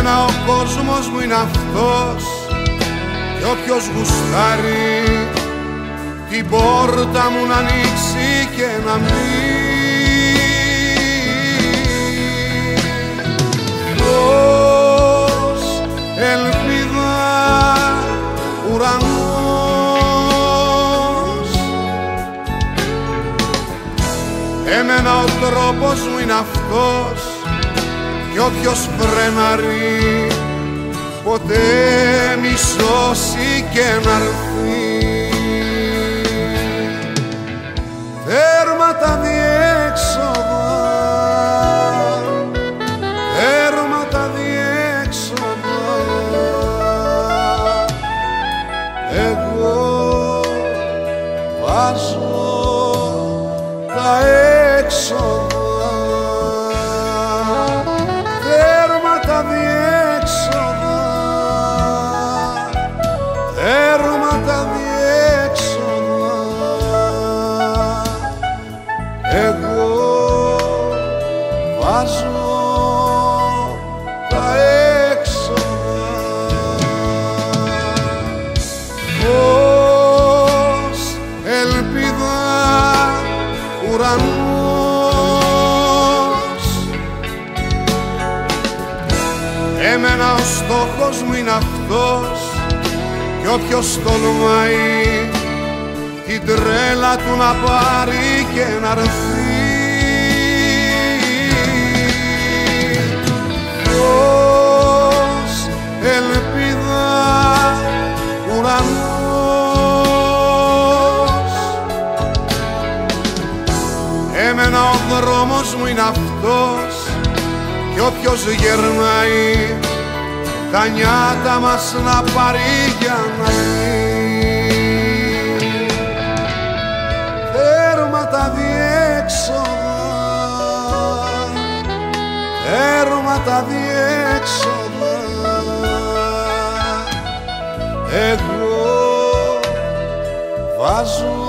Εμένα ο κόσμος μου είναι αυτός κι όποιος γουστάρει την πόρτα μου να ανοίξει και να μπει. Φως, ελπίδα, ουρανός. Εμένα ο τρόπος μου είναι αυτός κι όποιος φρενάρει ποτέ μη σώσει και να'ρθεί. Τέρμα τα διέξοδα, τέρμα τα διέξοδα. Εγώ βάζω τα έξοδα. Τέρμα τα διέξοδα, τέρμα τα διέξοδα. Εγώ βάζω τα έξοδα. Φως, ελπίδα, ουρανός. Εμένα ο στόχος μου είναι αυτός κι όποιος τολμάει την τρέλα του να πάρει και να ρθεί. Φως, ελπίδα, ουρανός. Εμένα ο δρόμος μου είναι αυτός κι όποιος γερνάει τα νιάτα μας να πάρει για να δει. Τέρμα τα διέξοδα, τέρμα τα διέξοδα. Εγώ βάζω